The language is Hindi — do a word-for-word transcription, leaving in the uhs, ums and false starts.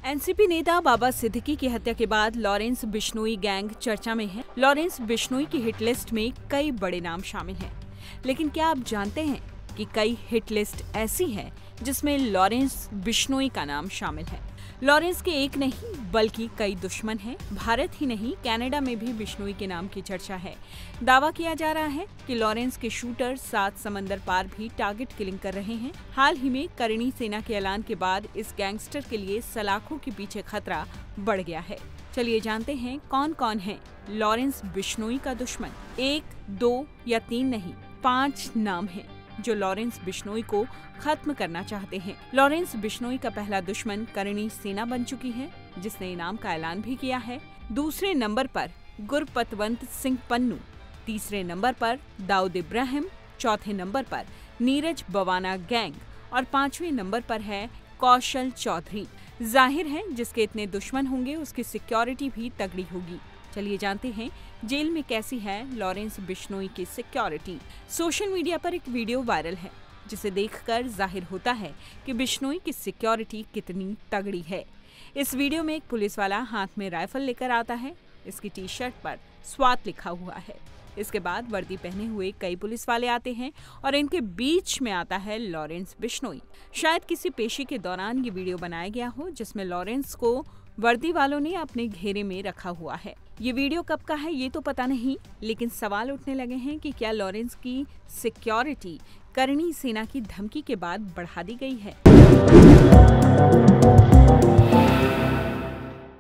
एनसीपी नेता बाबा सिद्दीकी की हत्या के बाद लॉरेंस बिश्नोई गैंग चर्चा में है। लॉरेंस बिश्नोई की हिट लिस्ट में कई बड़े नाम शामिल हैं, लेकिन क्या आप जानते हैं कि कई हिट लिस्ट ऐसी है जिसमें लॉरेंस बिश्नोई का नाम शामिल है। लॉरेंस के एक नहीं बल्कि कई दुश्मन हैं। भारत ही नहीं, कनाडा में भी बिश्नोई के नाम की चर्चा है। दावा किया जा रहा है कि लॉरेंस के शूटर सात समंदर पार भी टारगेट किलिंग कर रहे हैं। हाल ही में करणी सेना के ऐलान के बाद इस गैंगस्टर के लिए सलाखों के पीछे खतरा बढ़ गया है। चलिए जानते हैं कौन कौन है लॉरेंस बिश्नोई का दुश्मन। एक, दो या तीन नहीं, पाँच नाम हैं जो लॉरेंस बिश्नोई को खत्म करना चाहते हैं। लॉरेंस बिश्नोई का पहला दुश्मन करणी सेना बन चुकी है, जिसने इनाम का ऐलान भी किया है। दूसरे नंबर पर गुरपतवंत सिंह पन्नू, तीसरे नंबर पर दाऊद इब्राहिम, चौथे नंबर पर नीरज बवाना गैंग और पांचवें नंबर पर है कौशल चौधरी। जाहिर है जिसके इतने दुश्मन होंगे उसकी सिक्योरिटी भी तगड़ी होगी। चलिए जानते हैं जेल में कैसी है लॉरेंस बिश्नोई की सिक्योरिटी। सोशल मीडिया पर एक वीडियो वायरल है जिसे देखकर जाहिर होता है कि बिश्नोई की सिक्योरिटी कितनी तगड़ी है। इस वीडियो में एक पुलिस वाला हाथ में राइफल लेकर आता है। इसकी टी शर्ट पर स्वात लिखा हुआ है। इसके बाद वर्दी पहने हुए कई पुलिस वाले आते हैं और इनके बीच में आता है लॉरेंस बिश्नोई। शायद किसी पेशी के दौरान ये वीडियो बनाया गया हो जिसमें लॉरेंस को वर्दी वालों ने अपने घेरे में रखा हुआ है। ये वीडियो कब का है ये तो पता नहीं, लेकिन सवाल उठने लगे हैं कि क्या लॉरेंस की सिक्योरिटी करणी सेना की धमकी के बाद बढ़ा दी गई है।